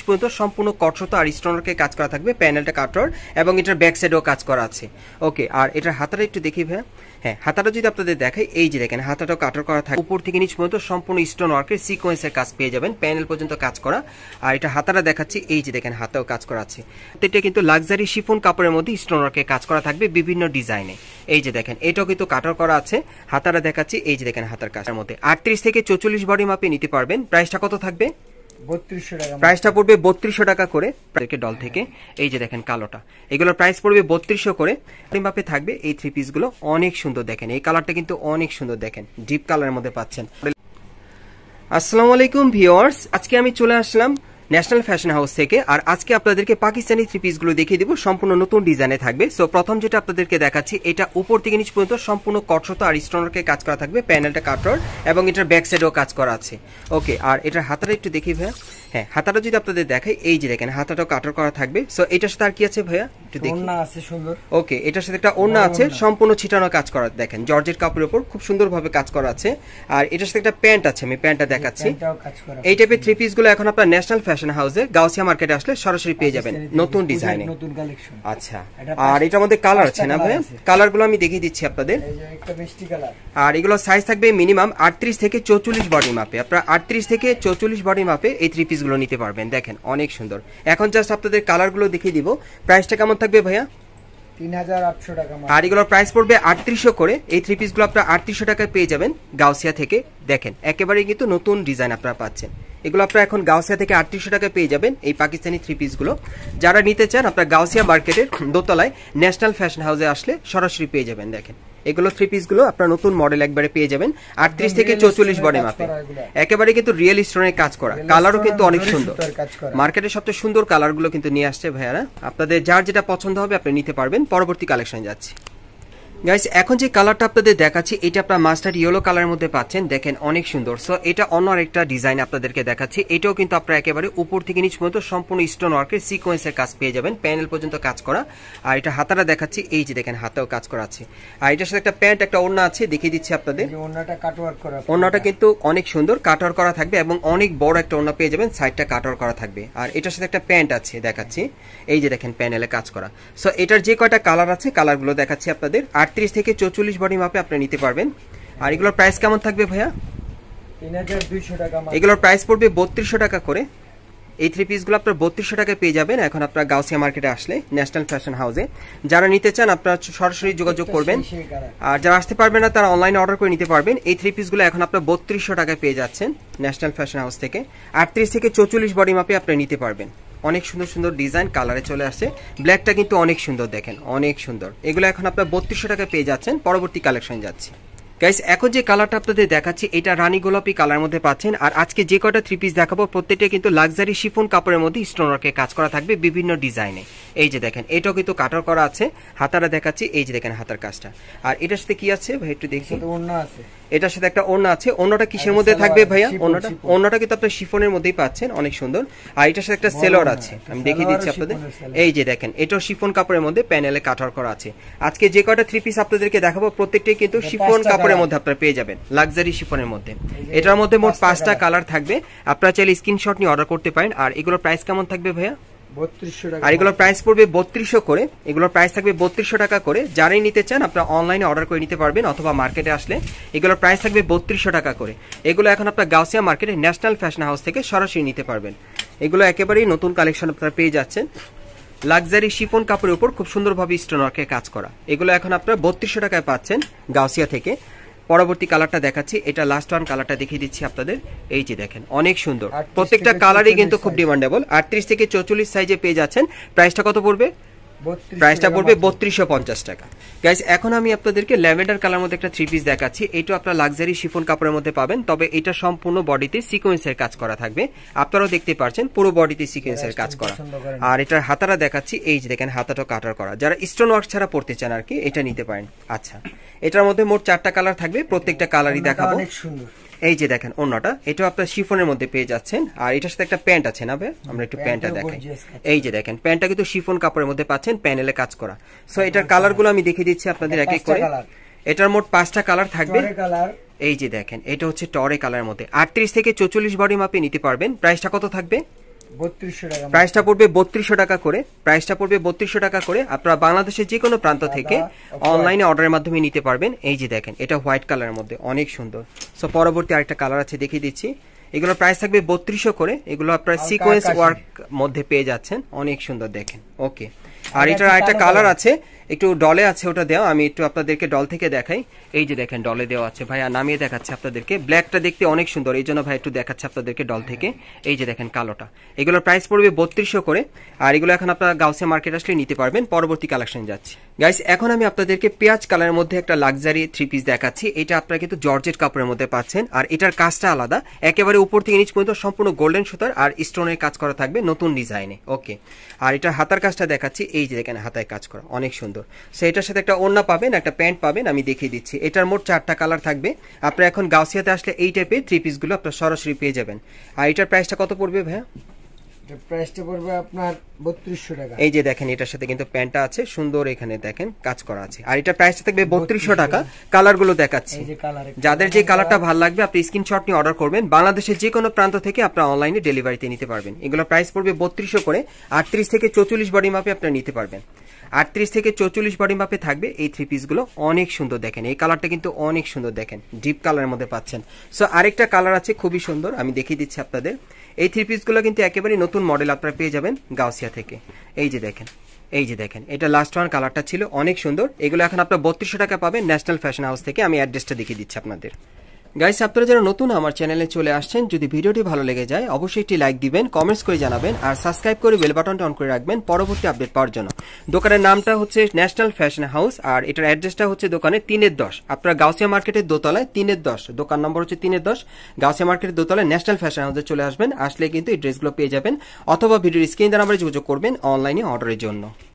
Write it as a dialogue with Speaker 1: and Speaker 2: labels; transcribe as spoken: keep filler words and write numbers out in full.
Speaker 1: পর্যন্ত সম্পূর্ণ কটরত আর স্টোনওয়ার্কে কাজ করা থাকবে। প্যানেলটা কাটর এবং এটার ব্যাক সাইডেও কাজ করা আছে। ওকে, আর এটার হাতাটা একটু দেখি ভাইয়া। হ্যাঁ, হাতাটা যদি আপনাদের দেখাই, এই যে দেখেন হাতাটাও কাটর করা থাকে, উপর থেকে নিচ পর্যন্ত সম্পূর্ণ স্টোন ওয়ার্কের সিকোয়েন্সের কাজ পেয়ে যাবেন, প্যানেল পর্যন্ত কাজ করা। আর এটা হাতাটা দেখাচ্ছি, এই যে দেখেন হাতাও কাজ করা আছে। এটা কিন্তু লাক্সারি শিফন কাপড়ের মধ্যে স্টোন ওয়ার্কের কাজ করা থাকবে বিভিন্ন ডিজাইনে। এই যে দেখেন এটাও কিন্তু কাটর করা আছে। হাতাটা দেখাচ্ছি, এই যে দেখেন হাতার কাজের মধ্যে আটত্রিশ থেকে চৌচল্লিশ বডি মাপে নিতে পারবেন। প্রাইসটা কত থাকবে?
Speaker 2: বত্রিশশো টাকা।
Speaker 1: প্রাইসটা পড়বে বত্রিশশো টাকা করে ডল থেকে। এই যে দেখেন কালোটা, এগুলোর প্রাইস পড়বে বত্রিশশো করে। মাপে থাকবে এই থ্রি পিস গুলো, অনেক সুন্দর দেখেন। এই কালারটা কিন্তু অনেক সুন্দর দেখেন, ডিপ কালারের মধ্যে পাচ্ছেন। আসসালামু আলাইকুম ভিউয়ার্স, আজকে আমি চলে আসলাম ন্যাশনাল ফ্যাশন হাউস থেকে। আর আজকে আপনাদেরকে পাকিস্তানি থ্রি পিস গুলো দেখিয়ে দিব, সম্পূর্ণ নতুন ডিজাইনে থাকবে। সো প্রথম যেটা আপনাদেরকে দেখাচ্ছি, এটা উপর থেকে নিচ পর্যন্ত সম্পূর্ণ কটরত আর স্টোনওয়ার্কে কাজ করা থাকবে, প্যানেলটা কাটর এবং এটার ব্যাক সাইডেও কাজ করা আছে। ওকে, আর এটার হাতাটা একটু দেখি ভাইয়া। হ্যাঁ, হাতাটা যদি আপনাদের দেখাই, এই যে দেখেন হাতাটাও কাটর করা থাকবে। সো এটার সাথে আর কি আছে ভাইয়া একটু দেখি।
Speaker 2: ওড়না আছে সুন্দর।
Speaker 1: ওকে, এটার সাথে একটা ওড়না আছে, সম্পূর্ণ ছিটানো কাজ করা, দেখেন জর্জেট কাপড়ের উপর খুব সুন্দরভাবে কাজ করা আছে। আর এটার সাথে একটা প্যান্ট আছে, আমি প্যান্টটা দেখাচ্ছি। এই টাইপের থ্রি পিস গুলো এখন আপনার ন্যাশনাল ফ্যাশন হাউসে গাউসিয়া মার্কেটে আসলে সরাসরি পেয়ে যাবেন, নতুন ডিজাইনে, নতুন কালেকশন। আচ্ছা, আর এটার মধ্যে কালার আছে না ভাইয়া? কালার গুলো আমি দেখিয়ে দিচ্ছি আপনাদের।
Speaker 2: একটা মিষ্টি কালার।
Speaker 1: আর এগুলো সাইজ থাকবে মিনিমাম আটত্রিশ থেকে চৌচল্লিশ বডি মাপে। আপনারা আটত্রিশ থেকে চৌচল্লিশ বডি মাপে এই থ্রি পিস গুলো নিতে পারবেন। দেখেন অনেক সুন্দর। এখন জাস্ট আপনাদের কালার গুলো দেখিয়ে দিব। প্রাইসটা কেমন থাকবে ভাইয়া?
Speaker 2: তিন হাজার আটশো টাকা।
Speaker 1: আর এগুলোর প্রাইস পড়বে আটত্রিশশো করে। এই থ্রি পিস গুলো আপনারা আটত্রিশশো টাকায় পেয়ে যাবেন গাউসিয়া থেকে। দেখেন একেবারে কিন্তু নতুন ডিজাইন আপনারা পাচ্ছেন। এগুলো আপনারা এখন গাউসিয়া থেকে আটত্রিশশো টাকায় পেয়ে যাবেন এই পাকিস্তানি থ্রি পিস গুলো। যারা নিতে চান আপনারা গাউসিয়া মার্কেটের দোতলায় ন্যাশনাল ফ্যাশন হাউসে আসলে সরাসরি পেয়ে যাবেন। দেখেন এগুলো থ্রি পিস গুলো আপনার নতুন মডেল একবারে পেয়ে যাবেন আটত্রিশ থেকে চৌচল্লিশ বডি মাপে। একেবারে কিন্তু রিয়েল স্টোনের কাজ করা, কালারও কিন্তু অনেক সুন্দর। মার্কেটের সবচেয়ে সুন্দর কালার গুলো কিন্তু নিয়ে আসছে ভাইয়ারা। আপনাদের যার যেটা পছন্দ হবে আপনি নিতে পারবেন। পরবর্তী কালেকশন যাচ্ছি গাইস। এখন যে কালারটা আপনাদের দেখাচ্ছি, এটা আপনার মাস্টার্ড ইয়েলো কালারের মধ্যে পাচ্ছেন। দেখেন অনেক সুন্দর। সো এটা অন্য আরেকটা ডিজাইন আপনাদেরকে দেখাচ্ছি। এটাও কিন্তু আপনারা একেবারে উপর থেকে নিচ পর্যন্ত সম্পূর্ণ স্টোন ওয়ার্কের সিকোয়েন্সের কাজ পেয়ে যাবেন, প্যানেল পর্যন্ত কাজ করা। আর এটা হাতাটা দেখাচ্ছি, এই যে দেখেন হাতেও কাজ করা আছে। আর এটার সাথে একটা প্যান্ট, একটা ওড়না আছে, দেখিয়ে দিচ্ছি আপনাদের।
Speaker 2: ওড়নাটা কাটওয়ার্ক করা,
Speaker 1: ওড়নাটা কিন্তু অনেক সুন্দর কাটওয়ার্ক করা থাকবে এবং অনেক বড় একটা ওড়না পেয়ে যাবেন, সাইডটা কাটওয়ার্ক করা থাকবে। আর এটার সাথে একটা প্যান্ট আছে দেখাচ্ছি, এই যে দেখেন প্যানেলে কাজ করা। সো এটার যে কয়টা কালার আছে কালারগুলো দেখাচ্ছি আপনাদের। আটত্রিশ থেকে চৌচল্লিশ বডি মাপে আপনি নিতে পারবেন। আর এগুলোর প্রাইস কেমন থাকবে ভাইয়া?
Speaker 2: তিন হাজার দুইশো টাকা।
Speaker 1: এগুলোর প্রাইস পড়বে বত্রিশশো টাকা করে। এই থ্রি পিস গুলো আপনার বত্রিশশো টাকায় পেয়ে যাবেন এখন আপনার গাউসিয়া মার্কেটে আসলে ন্যাশনাল ফ্যাশন হাউসে। যারা নিতে চান আপনারা সরাসরি যোগাযোগ করবেন। আর যারা আসতে পারবেন না তারা অনলাইনে অর্ডার করে নিতে পারবেন। এই থ্রি পিস গুলো এখন আপনার বত্রিশশো টাকায় পেয়ে যাচ্ছেন ন্যাশনাল ফ্যাশন হাউস থেকে। আটত্রিশ থেকে চৌচল্লিশ বডি মাপে আপনি নিতে পারবেন। অনেক সুন্দর সুন্দর ডিজাইন কালারে চলে আসছে। ব্ল্যাকটা কিন্তু অনেক সুন্দর, দেখেন অনেক সুন্দর। এগুলো এখন আপনার বত্রিশশো টাকায় পেয়ে যাচ্ছেন। পরবর্তী কালেকশন যাচ্ছি গাইস। এখন যে কালারটা আপনাদের দেখাচ্ছি, এটা রানী গোলাপি কালার মধ্যে পাচ্ছেন। আর আজকে যে কয়টা থ্রি পিস দেখাবো প্রত্যেকটা কিন্তু লাক্সারি শিফন কাপড়ের মধ্যে স্টোন ওয়ার্কে কাজ করা থাকবে বিভিন্ন ডিজাইনে। এই যে দেখেন এটাও কিন্তু কাটার করা আছে। হাতাটা দেখাচ্ছি, এই যে দেখেন হাতার কাজটা। আর এটার সাথে কি আছে ভাই একটু দেখি।
Speaker 2: ওড়না আছে,
Speaker 1: এটার সাথে একটা ওড়না আছে। ওড়নাটা কিসের মধ্যে থাকবে ভাইয়া? ওড়নাটা ওড়নাটা কিন্তু আপনার শিফনের মধ্যেই পাচ্ছেন, অনেক সুন্দর। আর এটার সাথে একটা সেলোয়ার আছে, আমি দেখিয়ে দিচ্ছি আপনাদের। এই যে দেখেন এটাও শিফন কাপড়ের মধ্যে প্যানেলে কাটার করা আছে। আজকে যে কয়টা থ্রি পিস আপনাদেরকে দেখাবো প্রত্যেকটাই কিন্তু শিফন কাপড়ের মধ্যে আপনারা পেয়ে যাবেন, লাক্সারি শিফনের মধ্যে। এটার মধ্যে মোট পাঁচটা কালার থাকবে। আপনারা চাইলে স্ক্রিনশট নিয়ে অর্ডার করতে পারেন। আর এগুলোর প্রাইস কেমন থাকবে ভাইয়া?
Speaker 2: বত্রিশশো টাকা।
Speaker 1: আর এগুলোর প্রাইস পড়বে বত্রিশশো করে। এগুলোর প্রাইস থাকবে বত্রিশশো টাকা করে। যারাই নিতে চান আপনারা অনলাইনে অর্ডার করে নিতে পারবেন অথবা মার্কেটে আসলে। এগুলোর প্রাইস থাকবে বত্রিশশো টাকা করে। এগুলো এখন আপনার গাউসিয়া মার্কেটে ন্যাশনাল ফ্যাশন হাউস থেকে সরাসরি নিতে পারবেন। এগুলো একেবারেই নতুন কালেকশন আপনারা পেয়ে যাচ্ছেন। লাক্সারি শিফন কাপড়ের উপর খুব সুন্দরভাবে স্টোন ওয়ার্কে কাজ করা। এগুলো এখন আপনারা বত্রিশশো টাকায় পাচ্ছেন গাউসিয়া থেকে। পরবর্তী কালারটা দেখাচ্ছি, এটা লাস্ট ওয়ান কালারটা দেখিয়ে দিচ্ছি আপনাদের। এই যে দেখেন অনেক সুন্দর, প্রত্যেকটা কালারই কিন্তু খুব ডিমান্ডেবল। আটত্রিশ থেকে চৌচল্লিশ সাইজে পেয়ে যাচ্ছেন। প্রাইসটা কত পড়বে? প্রাইসটা পড়বে বত্রিশশো পঞ্চাশ টাকা। গাইস এখন আমি আপনাদেরকে ল্যাভেন্ডার কালার মধ্যে একটা থ্রি পিস দেখাচ্ছি। এটা আপনার লাক্সারি শিফন কাপড়ের মধ্যে পাবেন, তবে এটা সম্পূর্ণ বডিতে সিকোয়েন্সের কাজ করা থাকবে। আপনারাও দেখতে পাচ্ছেন পুরো বডিতে সিকোয়েন্সের কাজ করা। আর এটার হাতাটা দেখাচ্ছি, এই যে দেখেন হাতাটা কাটার করা। যারা স্টোন ওয়ার্ক ছাড়া পড়তে চান আর কি এটা নিতে পারেন। আচ্ছা, এটার মধ্যে মোট চারটা কালার থাকবে, প্রত্যেকটা কালারই দেখাবো।
Speaker 2: অনেক সুন্দর।
Speaker 1: এই যে দেখেন ওড়নাটা, এটাও আপনার শিফনের মধ্যে পেয়ে যাচ্ছেন। আর এটার সাথে একটা প্যান্ট আছে না ভাই? আমরা একটু প্যান্টটা দেখাই। এই যে দেখেন প্যান্টটা কিন্তু শিফন কাপড়ের মধ্যে পাচ্ছেন, প্যানেলে কাজ করা। সো এটার কালারগুলো আমি দেখিয়ে দিচ্ছি আপনাদের এক এক করে। এটার মোট পাঁচটা কালার থাকবে। এই যে দেখেন এটা হচ্ছে টরে কালারের মধ্যে। আটত্রিশ থেকে চৌচল্লিশ বডি মাপে নিতে পারবেন। প্রাইসটা কত থাকবে?
Speaker 2: বত্রিশশো টাকা।
Speaker 1: প্রাইসটা পড়বে বত্রিশশো টাকা করে। প্রাইসটা পড়বে বত্রিশশো টাকা করে। আপনারা বাংলাদেশের যে কোনো প্রান্ত থেকে অনলাইনে অর্ডারের মাধ্যমে নিতে পারবেন। এই যে দেখেন, এটা হোয়াইট কালারের মধ্যে অনেক সুন্দর। সো পরবর্তী আরেকটা কালার আছে, দেখিয়ে দিচ্ছি। এগুলোর প্রাইস থাকবে বত্রিশশো করে। এগুলো আপনার সিকোয়েন্স ওয়ার্ক মধ্যে পেয়ে যাচ্ছেন, অনেক সুন্দর দেখেন। ওকে, আর এটার আরেকটা কালার আছে, একটু ডলে আছে, ওটা দেওয়া, আমি একটু আপনাদেরকে ডল থেকে দেখাই। এই যে দেখেন, ডলে দেওয়া আছে। ভাইয়া নামিয়ে দেখাচ্ছে আপনাদেরকে। ব্ল্যাকটা দেখতে অনেক সুন্দর, এই জন্য ভাই একটু দেখাচ্ছে আপনাদেরকে ডল থেকে। এই যে দেখেন কালোটা। এগুলোর প্রাইস পড়বে বত্রিশশো করে। আর এগুলো এখন আপনারা গাউসিয়া মার্কেট আসলে নিতে পারবেন। পরবর্তী কালেকশন যাচ্ছি গাইস। এখন আমি আপনাদেরকে পেঁয়াজ কালারের মধ্যে একটা লাক্সারি থ্রি পিস দেখাচ্ছি। এটা আপনারা কিন্তু জর্জেট কাপড়ের মধ্যে পাচ্ছেন। আর এটার কাজটা আলাদা, একেবারে উপর থেকে নিচ পর্যন্ত সম্পূর্ণ গোল্ডেন সুতার আর স্টোনের কাজ করা থাকবে নতুন ডিজাইনে। ওকে, আর এটার হাতার কাজটা দেখাচ্ছি। এই যে দেখেন, হাতায় কাজ করা অনেক সুন্দর। সো এটার সাথে একটা ওড়না পাবেন, একটা প্যান্ট পাবেন, আমি দেখিয়ে দিচ্ছি। এটার মোট চারটা কালার থাকবে। আপনারা এখন গাউসিয়াতে আসলে এই টাইপের থ্রি পিসগুলো আপনারা সরাসরি পেয়ে যাবেন। আর এটার প্রাইসটা কত পড়বে ভাইয়া?
Speaker 2: প্রাইসটা পড়বে আপনার বত্রিশশো টাকা।
Speaker 1: এই যে দেখেন, এটার সাথে কিন্তু প্যান্টটা আছে সুন্দর, এখানে দেখেন কাজ করা আছে। আর এটার প্রাইসটা থাকবে বত্রিশশো টাকা। কালারগুলো দেখাচ্ছি, যাদের যে কালারটা ভালো লাগবে আপনি স্ক্রিনশট নিয়ে অর্ডার করবেন। বাংলাদেশের যে কোনো প্রান্ত থেকে আপনারা অনলাইনে ডেলিভারিতে নিতে পারবেন। এগুলো প্রাইস পড়বে বত্রিশশো করে। আটত্রিশ থেকে চৌচল্লিশ বডি মাপে আপনারা নিতে পারবেন। আটত্রিশ থেকে চৌচল্লিশ বডি মাপে থাকবে এই থ্রি পিসগুলো। অনেক সুন্দর দেখেন, এই কালারটা কিন্তু অনেক সুন্দর দেখেন, ডিপ কালারের মধ্যে পাচ্ছেন। সো আরেকটা কালার আছে খুবই সুন্দর, আমি দেখিয়ে দিচ্ছি আপনাদের। এই থ্রি পিসগুলো কিন্তু একেবারে নতুন মডেল আপনারা পেয়ে যাবেন গাউসিয়া থেকে। এই যে দেখেন, এই যে দেখেন, এটা লাস্ট ওয়ান কালারটা ছিল, অনেক সুন্দর। এগুলো এখন আপনার বত্রিশশো টাকা পাবেন ন্যাশনাল ফ্যাশন হাউস থেকে। আমি অ্যাড্রেসটা দেখিয়ে দিচ্ছি আপনাদের। গাইস, আপনারা যারা নতুন আমার চ্যানেলে চলে আসছেন, যদি ভিডিওটি ভালো লেগে যায় অবশ্যই একটি লাইক দিবেন, কমেন্টস করে জানাবেন, আর সাবস্ক্রাইব করে বেল বাটনটা অন করে রাখবেন পরবর্তী আপডেট পাওয়ার জন্য। দোকানের নামটা হচ্ছে ন্যাশনাল ফ্যাশন হাউস, আর এটার অ্যাড্রেসটা হচ্ছে দোকানের তিনের দশ। আপনারা গাউসিয়া মার্কেটের দোতলায় তিনের দশ, দোকান নম্বর হচ্ছে তিনের দশ, গাউসিয়া মার্কেটের দোতলায় ন্যাশনাল ফ্যাশন হাউসে চলে আসবেন। আসলে কিন্তু এই ড্রেসগুলো পেয়ে যাবেন, অথবা ভিডিওর স্ক্রিন দ্বারা আমরা যোগাযোগ করবেন অনলাইনে অর্ডারের জন্য।